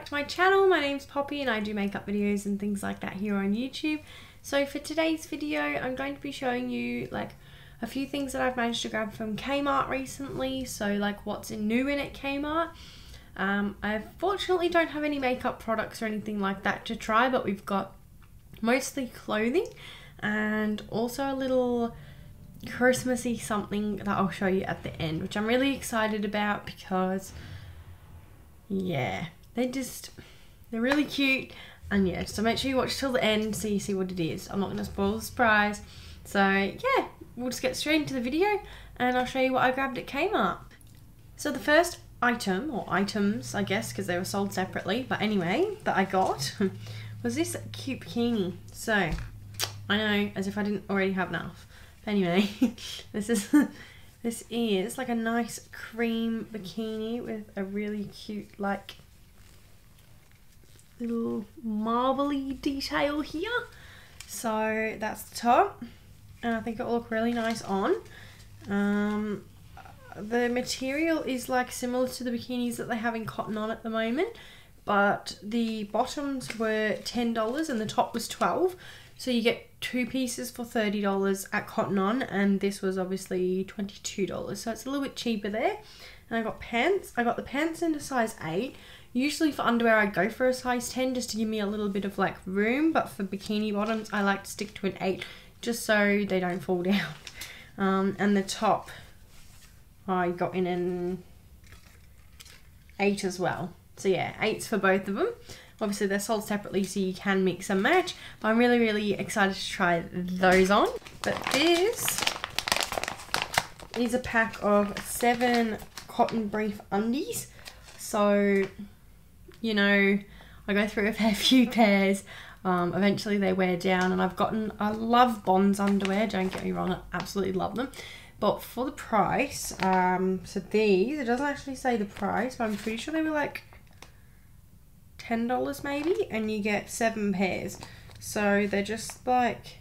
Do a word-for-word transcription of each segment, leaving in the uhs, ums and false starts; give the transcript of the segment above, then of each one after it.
back to my channel. My name's Poppy and I do makeup videos and things like that here on YouTube. So for today's video, I'm going to be showing you like a few things that I've managed to grab from Kmart recently. So like what's new in at Kmart. Um, I fortunately don't have any makeup products or anything like that to try, but we've got mostly clothing and also a little Christmassy something that I'll show you at the end, which I'm really excited about because yeah, they're just, they're really cute. And yeah, so make sure you watch till the end so you see what it is. I'm not going to spoil the surprise. So yeah, we'll just get straight into the video and I'll show you what I grabbed at Kmart. So the first item, or items I guess because they were sold separately, but anyway, that I got was this cute bikini. So I know, as if I didn't already have enough. But anyway, this is this is like a nice cream bikini with a really cute like little marbly detail here. So that's the top, and I think it will look really nice on. Um, the material is like similar to the bikinis that they have in Cotton On at the moment, but the bottoms were ten dollars and the top was twelve dollars. So you get two pieces for thirty dollars at Cotton On, and this was obviously twenty-two dollars. So it's a little bit cheaper there. And I got pants. I got the pants in a size eight. Usually for underwear I'd go for a size ten just to give me a little bit of like room, but for bikini bottoms I like to stick to an eight just so they don't fall down. Um, and the top I got in an eight as well. So yeah, eights for both of them. Obviously they're sold separately so you can mix and match, but I'm really really excited to try those on. But this is a pack of seven cotton brief undies. So, you know, I go through a fair few pairs. Um, eventually they wear down, and I've gotten, I love Bonds underwear, don't get me wrong, I absolutely love them. But for the price, um, so these, it doesn't actually say the price, but I'm pretty sure they were like ten dollars maybe, and you get seven pairs. So they're just like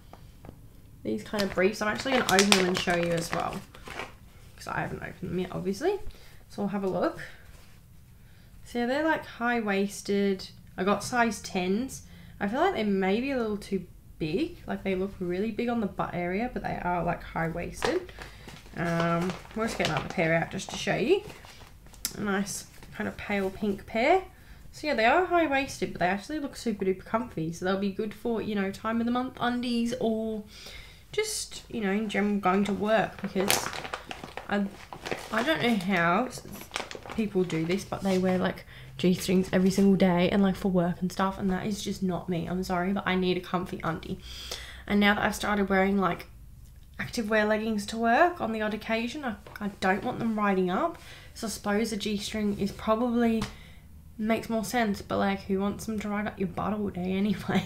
these kind of briefs. I'm actually going to open them and show you as well, because I haven't opened them yet obviously. So we'll have a look. So yeah, they're like high-waisted. I got size tens. I feel like they may be a little too big. Like they look really big on the butt area, but they are like high-waisted. Um, we'll just get another pair out just to show you. A nice kind of pale pink pair. So yeah, they are high-waisted, but they actually look super duper comfy. So they'll be good for, you know, time of the month undies, or just, you know, in general going to work, because I, I don't know how people do this, but they wear like G-strings every single day and like for work and stuff, and that is just not me. I'm sorry, but I need a comfy undie. And now that I've started wearing like activewear leggings to work on the odd occasion, I, I don't want them riding up. So I suppose a G-string is probably makes more sense, but like who wants them to ride up your butt all day anyway?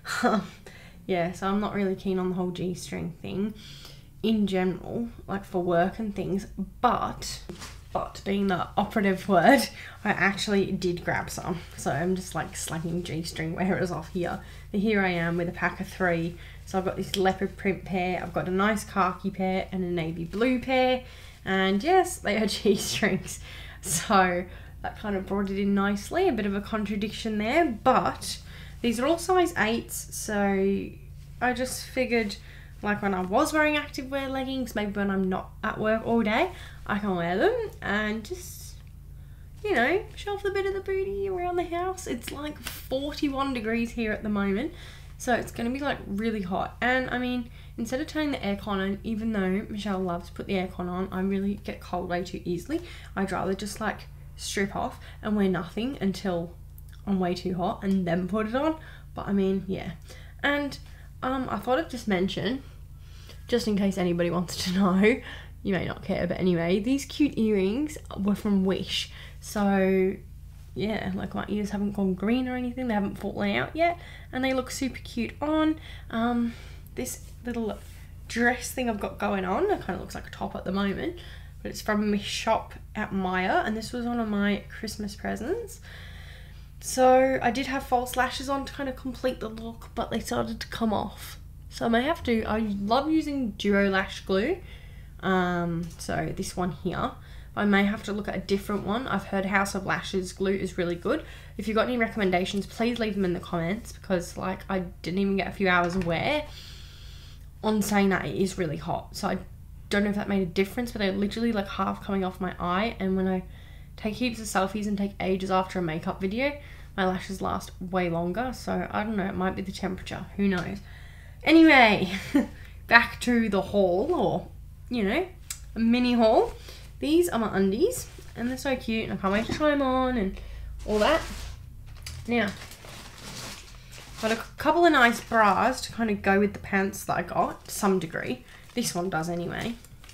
Yeah, so I'm not really keen on the whole G-string thing in general, like for work and things, but but being the operative word, I actually did grab some. So I'm just like slagging G-string wearers off here. But here I am with a pack of three. So I've got this leopard print pair, I've got a nice khaki pair and a navy blue pair, and yes, they are G-strings. So that kind of brought it in nicely, a bit of a contradiction there, but these are all size eights, so I just figured like when I was wearing activewear leggings, maybe when I'm not at work all day, I can wear them and just, you know, show off the bit of the booty around the house. It's like forty-one degrees here at the moment, so it's going to be like really hot. And I mean, instead of turning the aircon on, even though Michelle loves to put the aircon on, I really get cold way too easily. I'd rather just like strip off and wear nothing until I'm way too hot and then put it on. But I mean, yeah. And um I thought I'd just mention, just in case anybody wants to know, you may not care, but anyway, these cute earrings were from Wish. So yeah, like my ears haven't gone green or anything, they haven't fallen out yet, and they look super cute on. Um this little dress thing I've got going on, it kind of looks like a top at the moment, but it's from my shop at Maya, and this was one of my Christmas presents. So I did have false lashes on to kind of complete the look, but they started to come off. So I may have to, I love using Duo Lash Glue. Um, so this one here, I may have to look at a different one. I've heard House of Lashes glue is really good. If you've got any recommendations, please leave them in the comments, because like I didn't even get a few hours of wear on saying that it is really hot. So I don't know if that made a difference, but they're literally like half coming off my eye, and when I take heaps of selfies and take ages after a makeup video, my lashes last way longer. So I don't know, it might be the temperature, who knows. Anyway, back to the haul, or you know, a mini haul. These are my undies, and they're so cute, and I can't wait to try them on and all that. Now, got a couple of nice bras to kind of go with the pants that I got, to some degree. This one does anyway.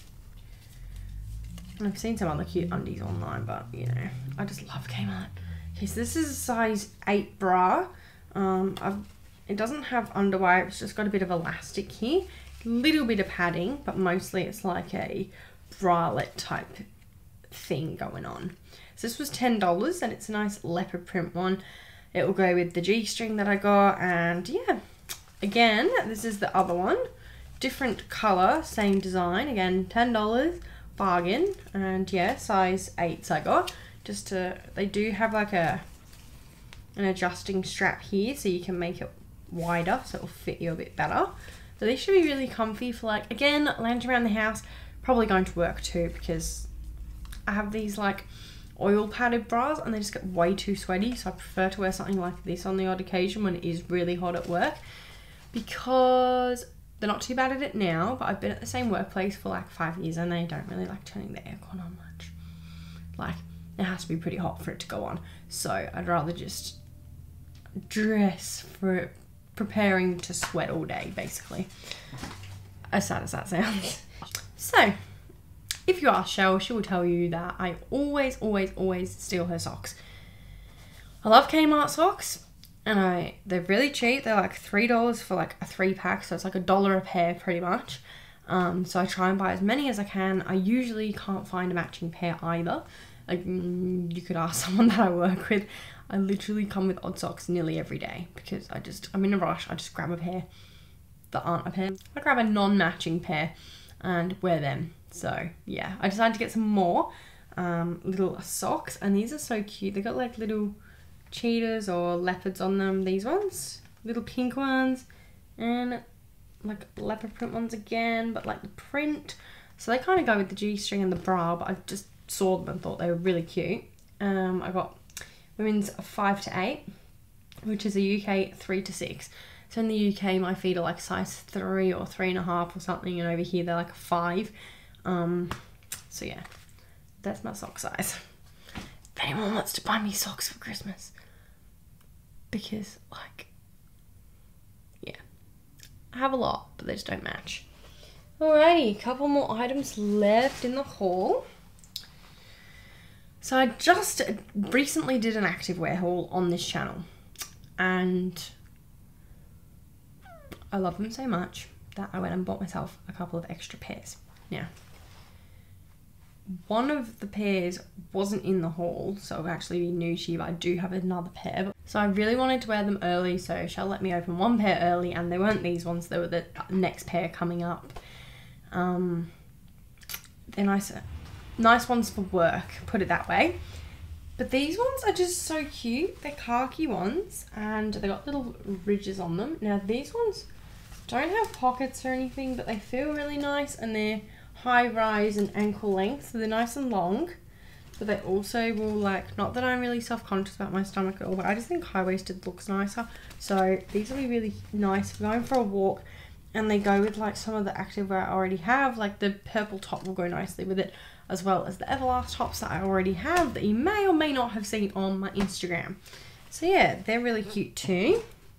And I've seen some other cute undies online, but you know, I just love Kmart. Okay, so this is a size eight bra. Um, I've, it doesn't have underwire, it's just got a bit of elastic here. Little bit of padding, but mostly it's like a bralette type thing going on. So this was ten dollars, and it's a nice leopard print one. It will go with the G-string that I got, and yeah, again, this is the other one. Different colour, same design. Again, ten dollars, bargain, and yeah, size eights I got. Just to, they do have like a an adjusting strap here, so you can make it wider, so it'll fit you a bit better. So these should be really comfy for like, again, lounging around the house. Probably going to work too, because I have these like oil padded bras and they just get way too sweaty, so I prefer to wear something like this on the odd occasion when it is really hot at work, because they're not too bad at it now, but I've been at the same workplace for like five years and they don't really like turning the aircon on much. Like, it has to be pretty hot for it to go on, so I'd rather just dress for it, preparing to sweat all day, basically, as sad as that sounds. So, if you ask Shell, she will tell you that I always, always, always steal her socks. I love Kmart socks, and I they're really cheap. They're like three dollars for like a three pack, so it's like a dollar a pair pretty much. Um, so I try and buy as many as I can. I usually can't find a matching pair either. Like, mm, you could ask someone that I work with. I literally come with odd socks nearly every day, because I just, I'm in a rush. I just grab a pair that aren't a pair. I grab a non-matching pair and wear them. So yeah, I decided to get some more um, little socks, and these are so cute. They got like little cheetahs or leopards on them, these ones, little pink ones, and like leopard print ones again, but like the print. So they kind of go with the G-string and the bra, but I just saw them and thought they were really cute. Um, I got women's five to eight, which is a U K three to six. So in the U K, my feet are like size three or three and a half or something, and over here they're like a five. Um, so yeah, that's my sock size. If anyone wants to buy me socks for Christmas, because like, yeah, I have a lot, but they just don't match. Alrighty, couple more items left in the haul. So I just recently did an activewear haul on this channel, and I love them so much that I went and bought myself a couple of extra pairs. Now, one of the pairs wasn't in the haul, so it'll actually be new to you, but I do have another pair. So I really wanted to wear them early, so Shell let me open one pair early, and they weren't these ones, they were the next pair coming up. Um, they're nice, nice ones for work, put it that way. But these ones are just so cute. They're khaki ones, and they got little ridges on them. Now these ones don't have pockets or anything, but they feel really nice, and they're high rise and ankle length, so they're nice and long. But they also will, like, not that I'm really self-conscious about my stomach at all, but I just think high-waisted looks nicer. So these will be really nice for going for a walk, and they go with like some of the activewear I already have. Like the purple top will go nicely with it, as well as the Everlast tops that I already have that you may or may not have seen on my Instagram. So yeah, they're really cute too.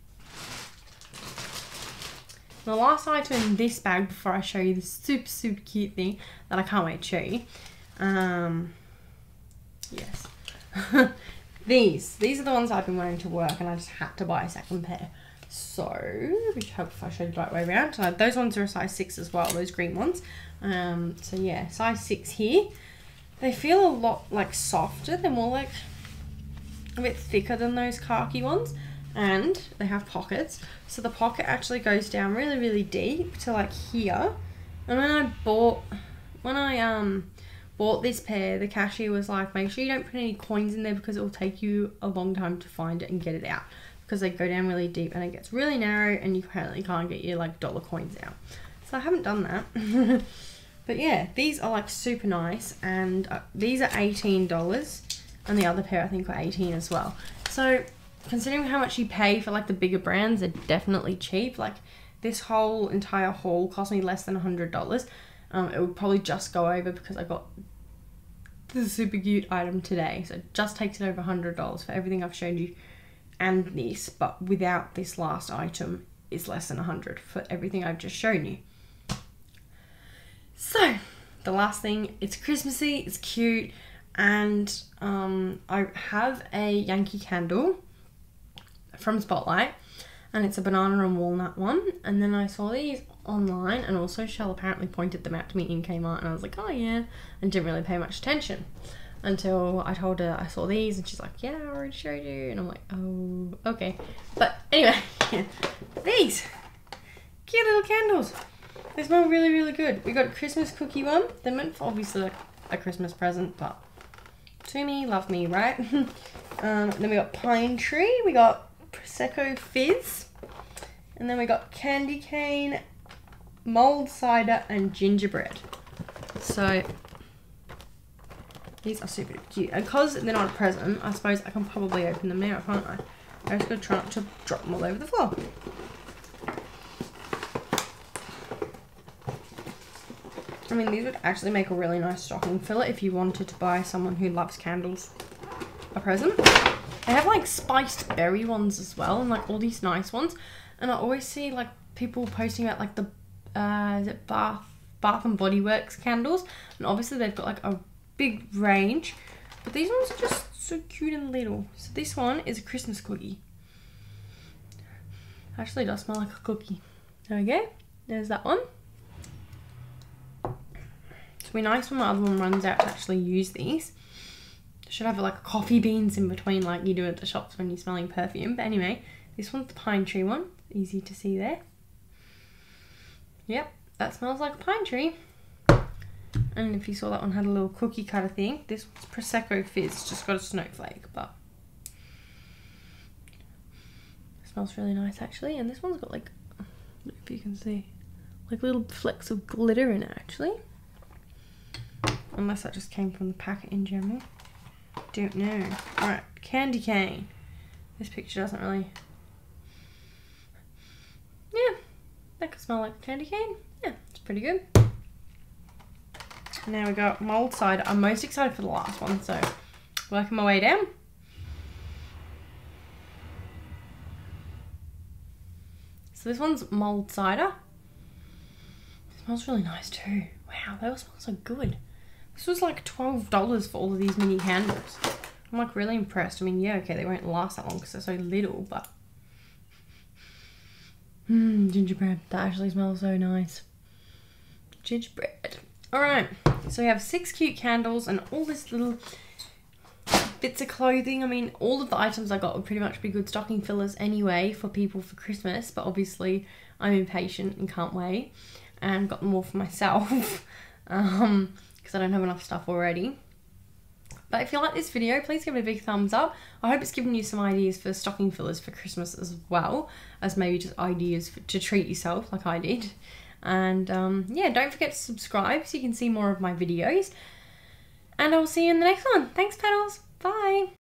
The last item in this bag before I show you this super, super cute thing that I can't wait to show you. Um, yes. these. These are the ones I've been wearing to work, and I just had to buy a second pair. So, which I hope if I showed you the right way around. So those ones are a size six as well, those green ones. Um, so yeah, size six here. They feel a lot like softer. They're more like a bit thicker than those khaki ones. And they have pockets, so the pocket actually goes down really, really deep to like here. And when I bought, when I um bought this pair, the cashier was like, make sure you don't put any coins in there because it will take you a long time to find it and get it out, because they go down really deep and it gets really narrow and you apparently can't get your like dollar coins out. So I haven't done that. But yeah, these are like super nice, and uh, these are eighteen dollars, and the other pair I think were eighteen as well. So considering how much you pay for like the bigger brands, they're definitely cheap. Like this whole entire haul cost me less than a hundred dollars. Um, it would probably just go over because I got the super cute item today, so it just takes it over a hundred dollars for everything I've showed you and this, but without this last item is less than a hundred for everything I've just shown you. So the last thing, it's Christmassy, it's cute, and um, I have a Yankee candle from Spotlight, and it's a banana and walnut one. And then I saw these online, and also Shell apparently pointed them out to me in Kmart, and I was like, oh yeah, and didn't really pay much attention until I told her I saw these, and she's like, yeah, I already showed you, and I'm like, oh, okay. But anyway, these cute little candles. They smell really, really good. We got a Christmas cookie one. They're meant for obviously like a Christmas present, but to me, love me, right? um, then we got Pine Tree. We got Prosecco Fizz. And then we got Candy Cane, Mulled Cider, and Gingerbread. So these are super cute. And because they're not a present, I suppose I can probably open them now, can't I? I'm just going to try not to drop them all over the floor. I mean, these would actually make a really nice stocking filler if you wanted to buy someone who loves candles a present. They have like spiced berry ones as well, and like all these nice ones. And I always see like people posting about like the uh, is it Bath Bath and Body Works candles, and obviously they've got like a big range, but these ones are just so cute and little. So this one is a Christmas cookie. Actually, it does smell like a cookie. There we go. There's that one. It'll be nice when my other one runs out to actually use these. Should have like coffee beans in between like you do at the shops when you're smelling perfume. But anyway, this one's the Pine Tree one. Easy to see there. Yep, that smells like a pine tree. And if you saw that one had a little cookie cutter thing, this one's Prosecco Fizz. Just got a snowflake, but it smells really nice actually. And this one's got like, if you can see, like little flecks of glitter in it actually. Unless that just came from the packet in general. Don't know. Alright, Candy Cane. This picture doesn't really... Yeah, that could smell like a candy cane. Yeah, it's pretty good. Now we got Mulled Cider. I'm most excited for the last one, so working my way down. So this one's Mulled Cider. It smells really nice too. Wow, they all smell so good. This was like twelve dollars for all of these mini candles. I'm like really impressed. I mean, yeah, okay, they won't last that long because they're so little, but... Mmm, gingerbread. That actually smells so nice. Gingerbread. Alright, so we have six cute candles and all this little bits of clothing. I mean, all of the items I got would pretty much be good stocking fillers anyway for people for Christmas, but obviously I'm impatient and can't wait, and got them all for myself um, because I don't have enough stuff already. But if you like this video, please give it a big thumbs up. I hope it's given you some ideas for stocking fillers for Christmas as well, as maybe just ideas for, to treat yourself like I did. And um, yeah, don't forget to subscribe so you can see more of my videos. And I'll see you in the next one. Thanks, Petals!